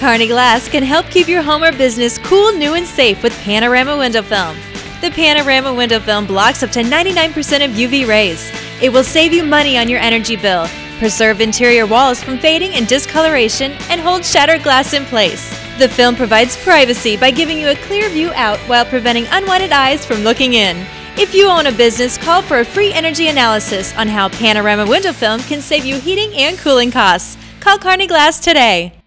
Carney Glass can help keep your home or business cool, new, and safe with Panorama Window Film. The Panorama Window Film blocks up to 99% of UV rays. It will save you money on your energy bill, preserve interior walls from fading and discoloration, and hold shattered glass in place. The film provides privacy by giving you a clear view out while preventing unwanted eyes from looking in. If you own a business, call for a free energy analysis on how Panorama Window Film can save you heating and cooling costs. Call Carney Glass today.